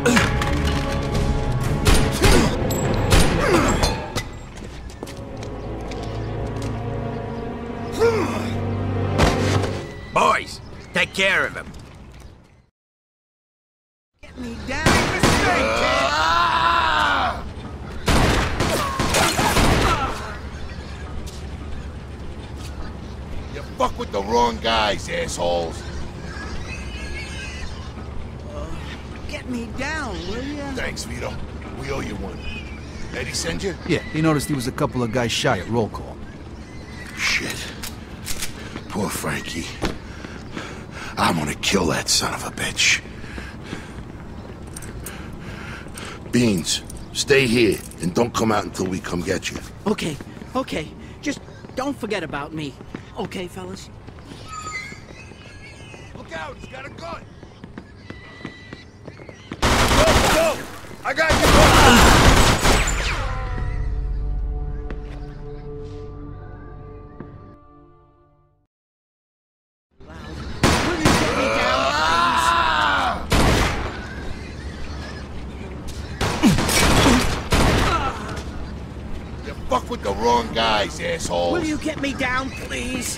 Boys, take care of him. Get me down the street, You fuck with the wrong guys, assholes. Get me down, will ya? Thanks, Vito. We owe you one. Eddie send you? Yeah, he noticed he was a couple of guys shy at roll call. Shit. Poor Frankie. I'm gonna kill that son of a bitch. Beans, stay here and don't come out until we come get you. Okay, okay. Just don't forget about me. Okay, fellas? Look out, he's got a gun! Go! I got you! Will you get me down, You fuck with the wrong guys, assholes. Will you get me down, please?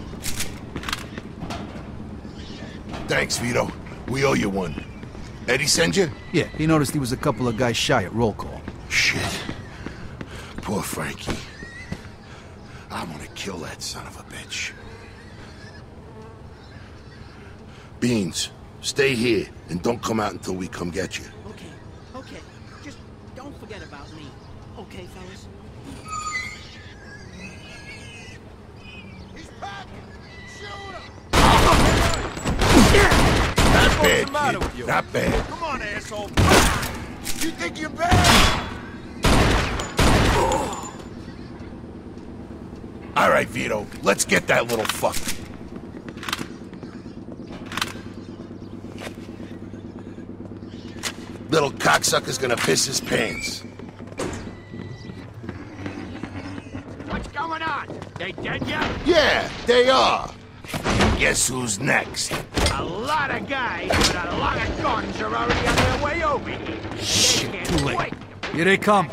Thanks, Vito. We owe you one. Eddie send you? Yeah, he noticed he was a couple of guys shy at roll call. Shit. Poor Frankie. I'm gonna kill that son of a bitch. Beans, stay here and don't come out until we come get you. Okay, okay. Just don't forget about me. Okay, fellas? He's packing! Shoot him! Not Bad, kid. Not bad. Come on, asshole. You think you're bad? All right, Vito. Let's get that little fuck. Little cocksucker's gonna piss his pants. What's going on? They dead yet? Yeah, they are. Guess who's next? A lot of guys with a lot of guns are already on their way over here. Shit, They too can't late. wait. Here they come.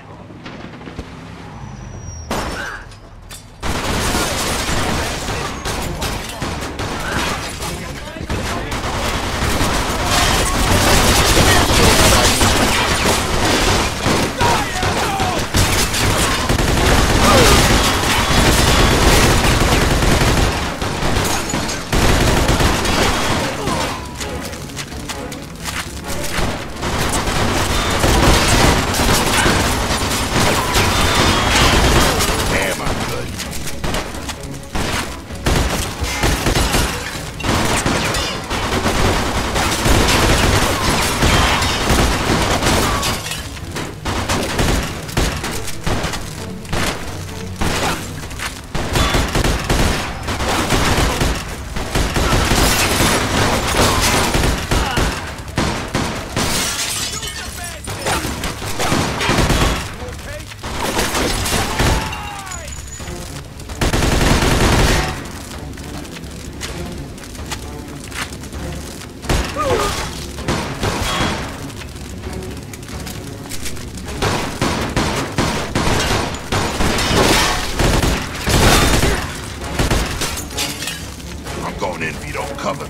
cover.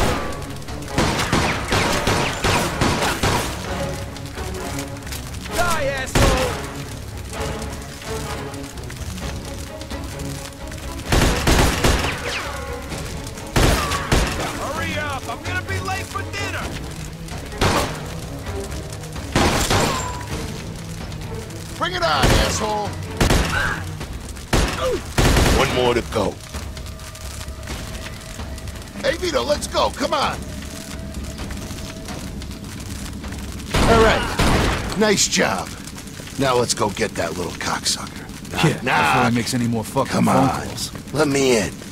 Die, asshole! Hurry up! I'm gonna be late for dinner! Bring it on, asshole! One more to go. Hey, Vito, let's go. Come on. All right. Nice job. Now let's go get that little cocksucker. Yeah, before he makes any more fucking Come phone on. calls. Let me in.